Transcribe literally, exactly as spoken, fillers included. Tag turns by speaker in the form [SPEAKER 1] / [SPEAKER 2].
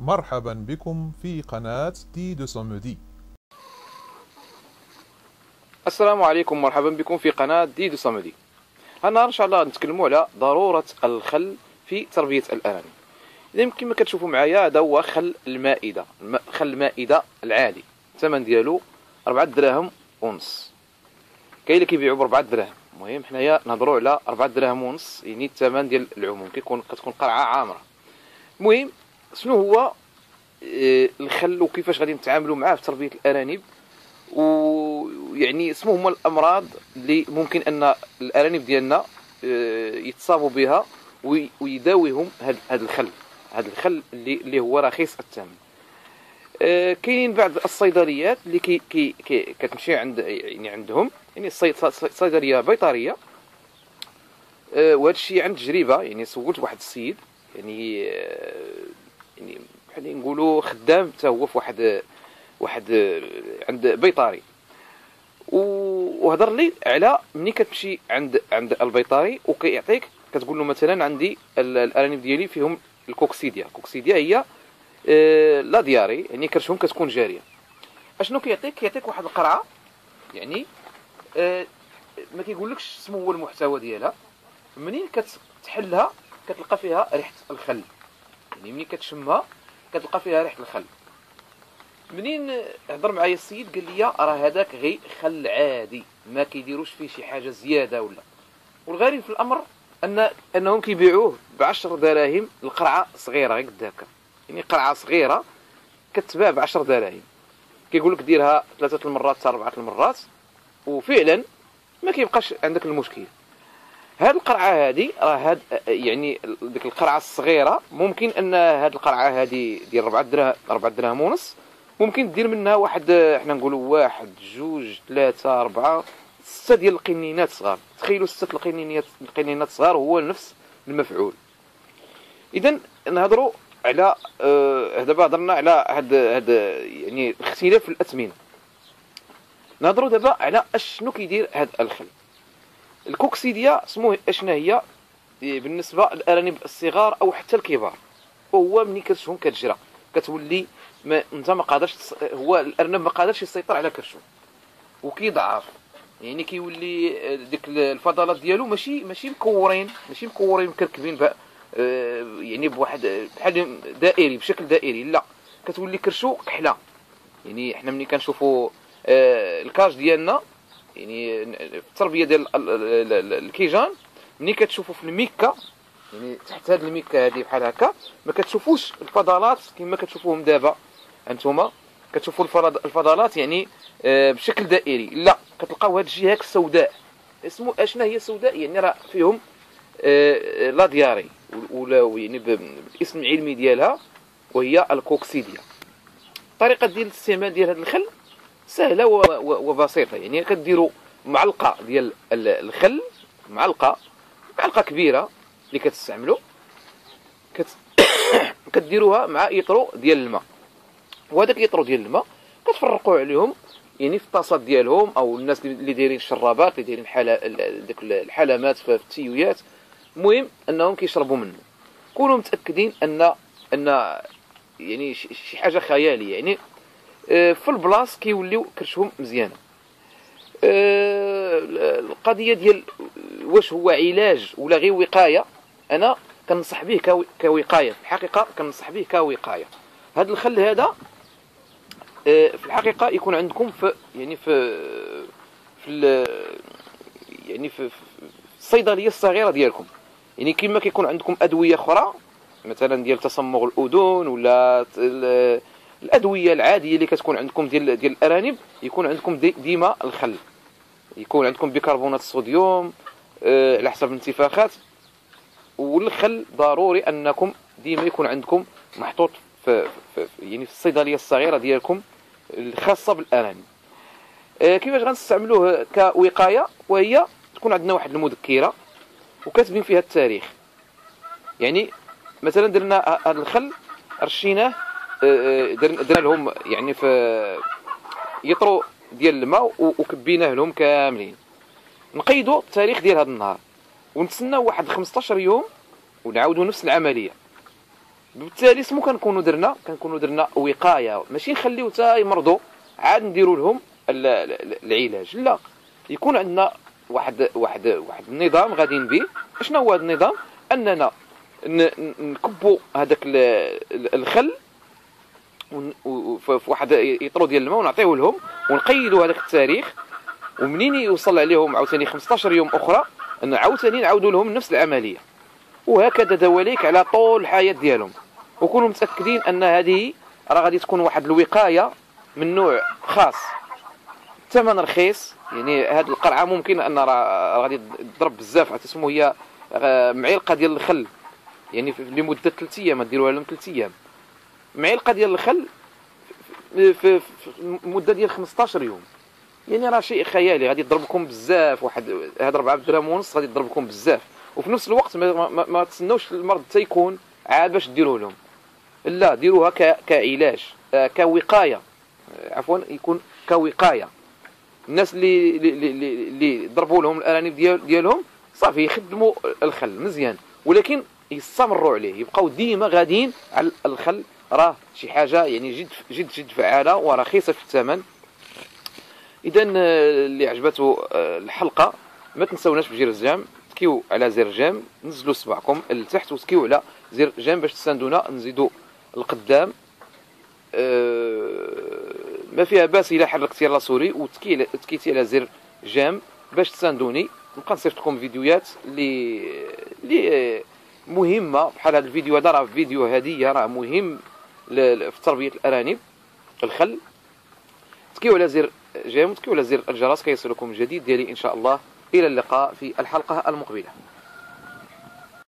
[SPEAKER 1] مرحبا بكم في قناة دي دو سومودي.
[SPEAKER 2] السلام عليكم، مرحبا بكم في قناة دي دو سومودي. النهار ان شاء الله نتكلموا على ضرورة الخل في تربية الأرانب. إذا كما كتشوفوا معايا هذا هو خل المائدة، خل المائدة العادي، الثمن ديالو أربعة دراهم ونص. كاين اللي كيبيعوا بربعة دراهم، المهم حنايا نهضروا على أربعة دراهم ونص، يعني الثمن ديال العموم كيكون كتكون قرعة عامرة. المهم شنو هو الخل وكيفاش غادي نتعاملوا معاه في تربية الأرانب، ويعني اسمه هما الأمراض اللي ممكن أن الأرانب ديالنا يتصابوا بها ويداويهم هذا الخل، هذا الخل اللي اللي هو رخيص الثمن. كاينين بعض الصيدليات اللي كي كي, كي كتمشي عند يعني عندهم يعني صيدليه بيطريه، وهذا الشيء عن تجربه. يعني سولت واحد السيد يعني يعني بحال نقولوا خدام حتى هو في واحد واحد عند بيطري، وهضر لي على ملي كتمشي عند عند البيطري وكيعطيك كتقول له مثلا عندي الارانب ديالي فيهم الكوكسيديا. الكوكسيديا هي آه لا دياري، يعني كرشهم كتكون جاريه. اشنو كيعطيك؟ كيعطيك واحد القرعه، يعني آه ما كيقولكش شنو هو المحتوى ديالها. منين كتحلها كتلقى فيها ريحه الخل، يعني ملي كتشمها كتلقى فيها ريحه الخل. منين هضر معايا السيد قال لي راه هذاك غير خل عادي، ما كيديروش فيه شي حاجه زياده ولا. والغريب في الامر ان انهم كيبيعوه بعشر دراهم القرعه صغيره غير قد هكا، يعني قرعه صغيره كتباع بعشر دراهم. كيقول لك ديرها ثلاثه المرات حتى اربعه المرات وفعلا ما كيبقاش عندك المشكل. هاد القرعه هذه راه هاد يعني ديك القرعه الصغيره ممكن ان هاد القرعه هذه ديال أربعة دراهم أربعة دراهم ونص ممكن دير منها واحد، حنا نقولوا واحد جوج ثلاثة أربعة ستة ديال القنينات صغار. تخيلوا ستة القنينات القنينات صغار هو نفس المفعول. إذا نهضروا على آه دابا هضرنا على هاد هاد يعني الاختلاف في الأثمنة. نهضروا دابا على اشنو كيدير هاد الخل. الكوكسيديا سموه اشنا هي بالنسبة للأرانب الصغار أو حتى الكبار، وهو ملي كرشهم كتجرى كتولي ما انت ما قادرش، هو الارنب ما قادرش يسيطر على كرشو وكيضعف، يعني كيولي ديك الفضلات ديالو ماشي ماشي مكورين ماشي مكورين مكركبين يعني بواحد بحال دائري بشكل دائري، لا كتولي كرشو كحله. يعني حنا ملي كنشوفوا الكاج ديالنا يعني في التربيه ديال الكيجان، ملي كتشوفوا في الميكا يعني تحت هاد الميكا هادي بحال هكا ما كتشوفوش الفضلات كما كتشوفوهم دابا انتوما كتشوفوا الفضلات يعني بشكل دائري، لا كتلقاو هاد الجهه السوداء. اسمو اشنا هي سوداء؟ يعني راه فيهم لا دياري، ولا يعني بالاسم العلمي ديالها وهي الكوكسيديا. الطريقه ديال الاستعمال ديال هذا الخل سهله وبسيطه. يعني كديروا معلقه ديال الخل، معلقه معلقه كبيره اللي كتستعملوا كت... كديروها مع يطرو ديال الماء، وهذاك يطرو ديال الماء كتفرقوا عليهم يعني في الطاسات ديالهم، او الناس اللي دايرين الشرابات اللي دايرين حلا ديك الحلامات في التيويات، المهم انهم كيشربوا منه. كونوا متاكدين ان ان يعني شي حاجه خياليه، يعني في البلاص كيوليو كرشهم مزيانه. القضيه ديال واش هو علاج ولا غير وقايه، انا كنصح به كوقايه. في الحقيقه كنصح به كوقايه. هذا الخل هذا في الحقيقه يكون عندكم في يعني في في يعني في الصيدليه الصغيره ديالكم. يعني كما كيكون عندكم ادويه اخرى مثلا ديال تصمغ الاذن ولا الادويه العاديه اللي كتكون عندكم ديال ديال الارانب، يكون عندكم دي ديما الخل، يكون عندكم بيكربونات الصوديوم أه على حسب الانتفاخات. والخل ضروري انكم ديما يكون عندكم محطوط في, في يعني في الصيدليه الصغيره ديالكم الخاصه بالارانب. أه كيفاش غنستعملوه كوقايه؟ وهي تكون عندنا واحد المذكره وكاتبين فيها التاريخ. يعني مثلا درنا هذا الخل رشيناه، درنا لهم يعني في يطرو ديال الماء وكبيناه لهم كاملين، نقيدوا التاريخ ديال هذا النهار ونتسناو واحد خمسطاش يوم ونعاودوا نفس العمليه. بالتالي سمو كنكونوا درنا كنكونوا درنا وقايه، ماشي نخليو حتى يمرضوا عاد نديروا لهم العلاج. لا، يكون عندنا واحد واحد واحد النظام غاديين به. شنو هو هذا النظام؟ اننا نكبوا هذاك الخل في واحد يطرو ديال الماء ونعطيوه لهم ونقيدوا هذاك التاريخ، ومنين يوصل عليهم عاوتاني خمسطاش يوم اخرى عاوتاني نعاودوا لهم نفس العمليه، وهكذا دواليك على طول الحياه ديالهم. وكونوا متاكدين ان هذه راه غادي تكون واحد الوقايه من نوع خاص، الثمن رخيص. يعني هذه القرعه ممكن ان راه غادي تضرب بزاف، تسمو هي معلقه ديال الخل، يعني لمده ثلاث ايام ديروها لهم ثلاث ايام، معلقه ديال الخل في, في, في مده ديال خمسطاش يوم. يعني راه شيء خيالي، غادي يضربكم بزاف. واحد هاد أربعة دراهم ونص غادي يضربكم بزاف، وفي نفس الوقت ما, ما, ما تسناوش المرض حتى يكون عاد باش ديروه لهم. لا، ديروها كعلاج، كوقايه، عفوا يكون كوقايه. الناس اللي اللي اللي ضربوا لهم الارانب ديال ديالهم صافي يخدموا الخل مزيان، ولكن يستمروا عليه، يبقاو ديما غاديين على الخل. راه شي حاجه يعني جد جد جد فعاله ورخيصه في الثمن. اذا اللي عجبته الحلقه ما تنساوناش بجير الجيم، تكيو على زر جيم، نزلوا صبعكم لتحت وتكيو على زر جيم باش تساندونا نزيدوا القدام. أه ما فيها باس الا حركتي لاسوري وتكي تكيتي على زر جيم باش تساندوني. نبقى نصيفط لكم فيديوهات اللي اللي مهمه بحال هذا الفيديو. هذا راه فيديو هديه، راه مهم في تربيه الارانب الخل. تكيو على زر جيم وتكيو على زر الجرس كيصلكم الجديد ديالي ان شاء الله. الى اللقاء في الحلقه المقبله.